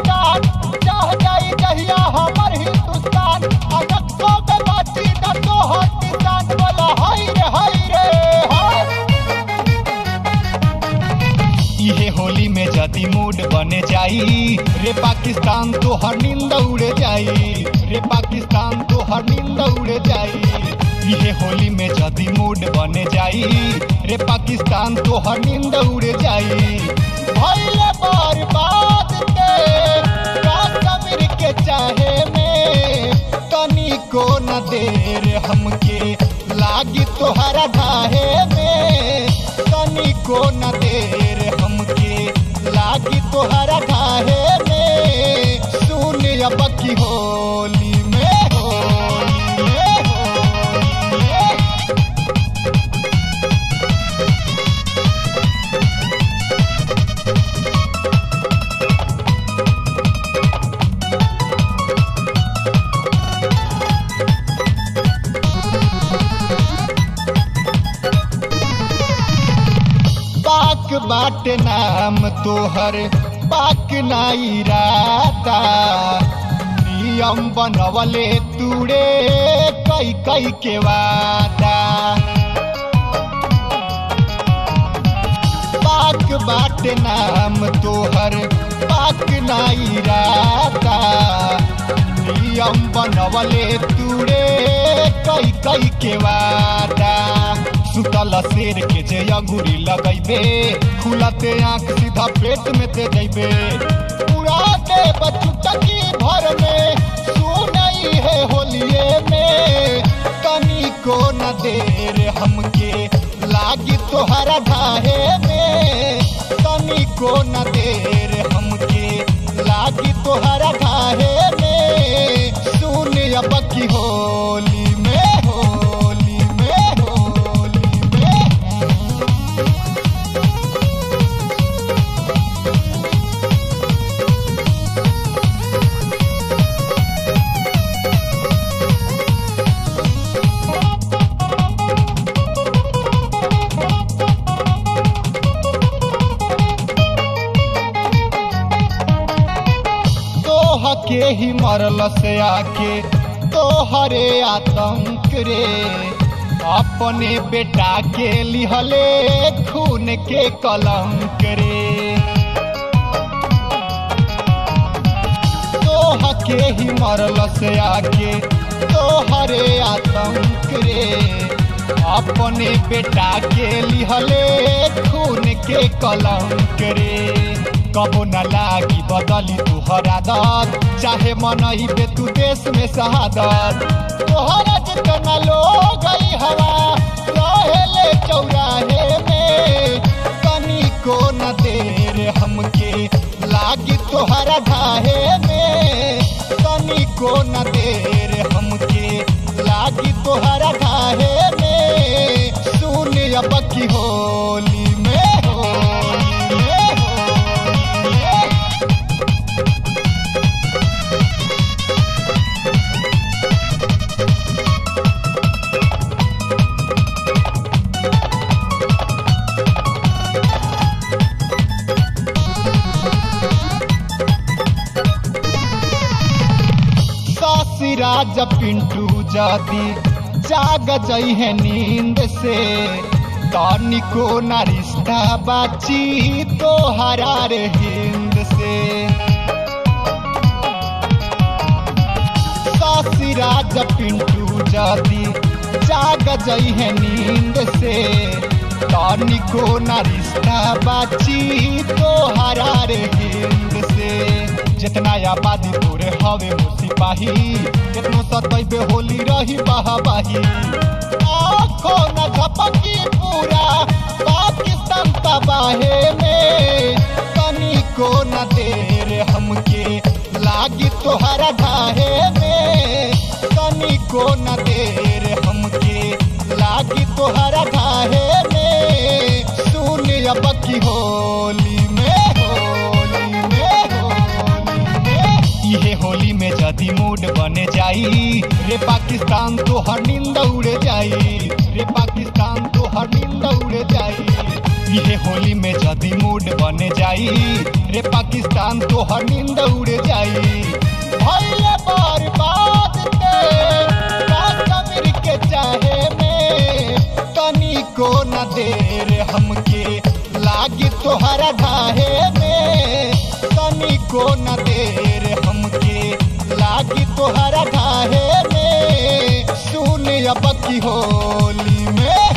पाकिस्तान चाह जाई जहिया हमर हिंदुस्तान अनक्सों में बाची न तो हर निशान बोला हाय रे हाय। इहे होली में जदी मूड बने जाई रे पाकिस्तान तो हर नींद उड़ जाई रे पाकिस्तान तो हर नींद उड़ जाई। इहे होली में जदी मूड बने जाई रे पाकिस्तान तो हर नींद उड़ जाई। भइले बर्बाद ते कश्मीर के चाहे में तनी को न देर हमके लागी तोहरा ढाहे में तनी को न देर हमके लागी तोहरा ढाहे में। सुन अब की होली में होली में होली में। पाक बाट नाम तोहर पाक ना इरादा नियम बनवले तूड़े कई कई के वादा। पाक बाट नाम तोहर पाक ना इरादा नियम बनवले तूड़े कई कई के वादा। सुतल शेर के जे अंगूरी लगैबे खुलते आंख सीधा पेट में ते जैबे पूरा के बचुटकी भर में सुनई है होलिये में तनी को न देर हमके लागी तोहरा ढाहे में तनी को न देर हमके लागी तोहरा ढाहे में। सुन अब की होली में होली में होली में। तोह के ही मरल से आके तोहरे आतंक रे अपने बेटा के लिहले खून के कलंक रे। तोह के ही मरल से आके तोहरे आतंक रे अपने बेटा के लिहले खून के कलंक रे। कबो न लागी बदली तुहर आदत चाहे मनइबे तू देश में शहादत। तोहरा जितना लोग गई हवा रहेले चौराहे में तनी को न देर हमके लागी तोहरा ढाहे में तनी को न देर हमके लागी तोहरा ढाहे में। सुन अब की होली में होली में होली में। राज पिंटू जाती जाग जई है नींद से तनिको ना रिश्ता बाची तो हरार हिंद से। सासी राज पिंटू जाती जाग जई है नींद से तनिको ना रिश्ता बाची तो हरार हिंद से। जितना आबादी तोरे हवे सिपाही कितनो सतैबे होली रही बहाबाही। आँखों न झपकी पूरा पाकिस्तान तबाहे में तनी को न देर हमके लागी तोहरा ढाहे में तनी को न देर हमके लागी तोहरा ढाहे में। सुन अब की होली में होली में होली में। इहे होली में जदी मूड बने जाई रे पाकिस्तान तो हर नींद उड़ जाई रे पाकिस्तान तो हर नींद उड़ जाई। ये होली में जदी मूड बने जाई रे पाकिस्तान तो हर नींद उड़ जाई। भइले बर्बाद ते कश्मीर के चाहे में तनी को न देर हमके लागी तोहरा ढाहे में तनी को न देर हमके लागी तोहरा ढाहे में। सुन अब की होली में